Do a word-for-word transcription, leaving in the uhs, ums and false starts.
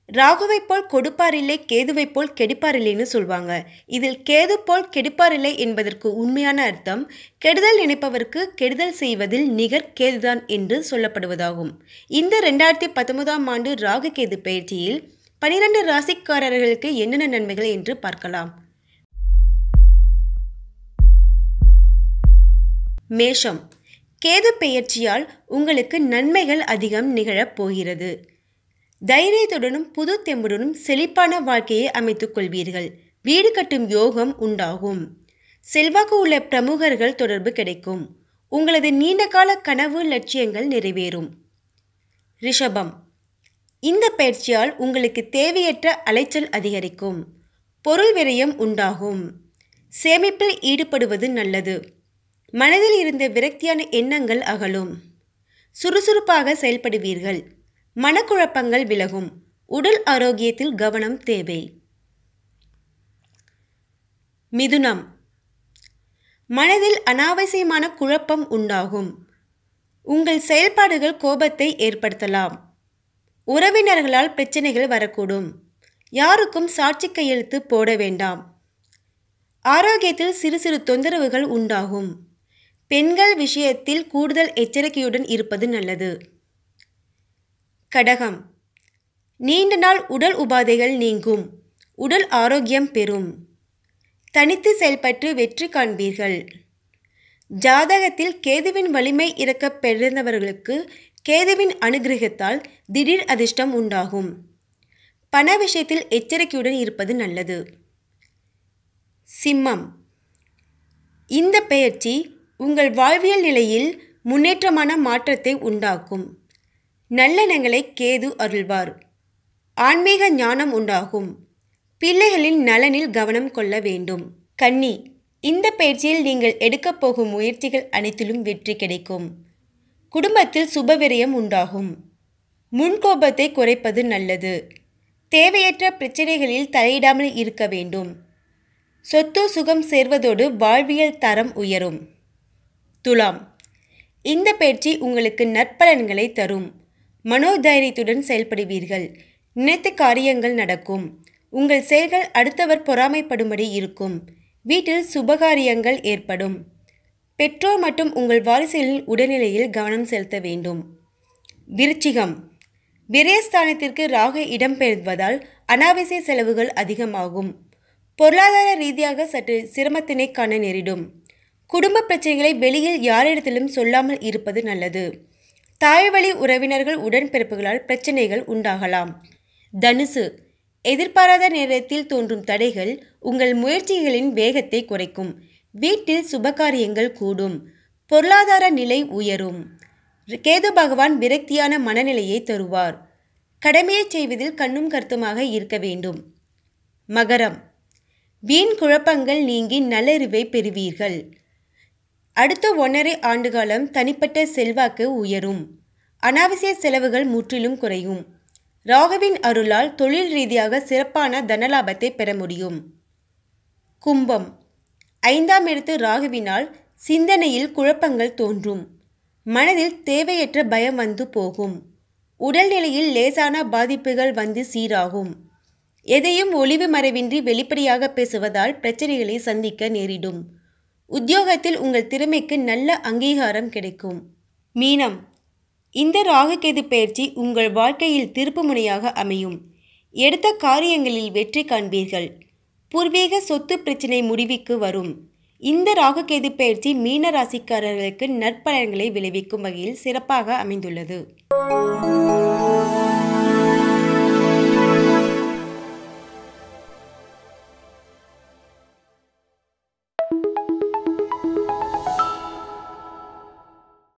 ராகுவை போல் கொடுப்பார் இல்லை, கேதுவை போல் கெடுப்பார் இல்லைன்னு சொல்வாங்க. இதில் கேது போல் கெடுப்பார் இல்லை என்பதற்கு உண்மையான அர்த்தம் கெடுதல் நினைப்பவருக்கு கெடுதல் செய்வதில் நிகர் கேதுதான் என்று சொல்லப்படுவதாகும். இந்த ரெண்டாயிரத்தி பத்தொன்பதாம் ஆண்டு ராகு கேது பயிற்சியில் பனிரெண்டு ராசிக்காரர்களுக்கு என்னென்ன நன்மைகள் என்று பார்க்கலாம். மேஷம். கேது பெயர்ச்சியால் உங்களுக்கு நன்மைகள் அதிகம் நிகழப் போகிறது. தைரியத்துடனும் புது தெம்புடனும் செழிப்பான வாழ்க்கையை அமைத்துக் கொள்வீர்கள். வீடு கட்டும் யோகம் உண்டாகும். செல்வாக்கு உள்ள பிரமுகர்கள் தொடர்பு கிடைக்கும். உங்களது நீண்டகால கனவு லட்சியங்கள் நிறைவேறும். ரிஷபம். இந்த பயிற்சியால் உங்களுக்கு தேவையற்ற அலைச்சல் அதிகரிக்கும். பொருள் விரயம் உண்டாகும். சேமிப்பில் ஈடுபடுவது நல்லது. மனதில் இருந்த விரக்தியான எண்ணங்கள் அகலும். சுறுசுறுப்பாக செயல்படுவீர்கள். மனக்குழப்பங்கள் விலகும். உடல் ஆரோக்கியத்தில் கவனம் தேவை. மிதுனம். மனதில் அனாவசியமான குழப்பம் உண்டாகும். உங்கள் செயல்பாடுகள் கோபத்தை ஏற்படுத்தலாம். உறவினர்களால் பிரச்சனைகள் வரக்கூடும். யாருக்கும் சாட்சி கையெழுத்து போட வேண்டாம். ஆரோக்கியத்தில் சிறு சிறு தொந்தரவுகள் உண்டாகும். பெண்கள் விஷயத்தில் கூடுதல் எச்சரிக்கையுடன் இருப்பது நல்லது. கடகம். நீண்ட நாள் உடல் உபாதைகள் நீங்கும். உடல் ஆரோக்கியம் பெறும். தனித்து செயல்பட்டு வெற்றி காண்பீர்கள். ஜாதகத்தில் கேதுவின் வலிமை இறக்க பிறந்தவர்களுக்கு கேதுவின் அனுகிரகத்தால் திடீர் அதிர்ஷ்டம் உண்டாகும். பண விஷயத்தில் எச்சரிக்கையுடன் இருப்பது நல்லது. சிம்மம். இந்த பெயர்ச்சி உங்கள் வாழ்வியல் நிலையில் முன்னேற்றமான மாற்றத்தை உண்டாக்கும். நல்லெண்ணங்களை கேது அருள்வார். ஆன்மீக ஞானம் உண்டாகும். பிள்ளைகளின் நலனில் கவனம் கொள்ள வேண்டும். கன்னி. இந்த பயிற்சியில் நீங்கள் எடுக்கப் போகும் முயற்சிகள் அனைத்திலும் வெற்றி கிடைக்கும். குடும்பத்தில் சுபவிரயம் உண்டாகும். முன்கோபத்தை குறைப்பது நல்லது. தேவையற்ற பிரச்சனைகளில் தலையிடாமல் இருக்க வேண்டும். சொத்து சுகம் சேர்வதோடு வாழ்வியல் தரம் உயரும். துலாம். இந்த பயிற்சி உங்களுக்கு நற்பலன்களை தரும். மனோதைரியத்துடன் செயல்படுவீர்கள். நினைத்த காரியங்கள் நடக்கும். உங்கள் செயல்கள் அடுத்தவர் பொறாமைப்படும்படி இருக்கும். வீட்டில் சுபகாரியங்கள் ஏற்படும். பெற்றோர் மற்றும் உங்கள் வாரிசுகளின் உடல்நிலையில் கவனம் செலுத்த வேண்டும். விருச்சிகம். விரயஸ்தானத்திற்கு ராகு இடம்பெயர்வதால் அனாவசிய செலவுகள் அதிகமாகும். பொருளாதார ரீதியாக சற்று சிரமத்தினை காண நேரிடும். குடும்ப பிரச்சனைகளை வெளியில் யாரிடத்திலும் சொல்லாமல் இருப்பது நல்லது. தாய்வழி உறவினர்கள் உடன்பிறப்புகளால் பிரச்சனைகள் உண்டாகலாம். தனுசு. எதிர்பாராத நேரத்தில் தோன்றும் தடைகள் உங்கள் முயற்சிகளின் வேகத்தை குறைக்கும். வீட்டில் சுபகாரியங்கள் கூடும். பொருளாதார நிலை உயரும். கேது பகவான் விரக்தியான மனநிலையை தருவார். கடமையை செய்வதில் கண்ணும் கருத்துமாக இருக்க வேண்டும். மகரம். வீண் குழப்பங்கள் நீங்கி நல்லறிவை பெறுவீர்கள். அடுத்த ஒன்றரை ஆண்டுகாலம் தனிப்பட்ட செல்வாக்கு உயரும். அனாவசிய செலவுகள் முற்றிலும் குறையும். ராகுவின் அருளால் தொழில் ரீதியாக சிறப்பான தனலாபத்தை பெற முடியும். கும்பம். ஐந்தாம் இடத்து ராகுவினால் சிந்தனையில் குழப்பங்கள் தோன்றும். மனதில் தேவையற்ற பயம் வந்து போகும். உடல்நிலையில் லேசான பாதிப்புகள் வந்து சீராகும். எதையும் ஒளிவு மறைவின்றி வெளிப்படையாக பேசுவதால் பிரச்சனைகளை சந்திக்க நேரிடும். உத்தியோகத்தில் உங்கள் திறமைக்கு நல்ல அங்கீகாரம் கிடைக்கும். மீனம். இந்த ராகு கேது பயிற்சி உங்கள் வாழ்க்கையில் திருப்புமுனையாக அமையும். எடுத்த காரியங்களில் வெற்றி காண்பீர்கள். பூர்வீக சொத்து பிரச்சினை முடிவுக்கு வரும். இந்த ராகு கேது பயிற்சி மீன ராசிக்காரர்களுக்கு நற்பலன்களை விளைவிக்கும் வகையில் சிறப்பாக அமைந்துள்ளது.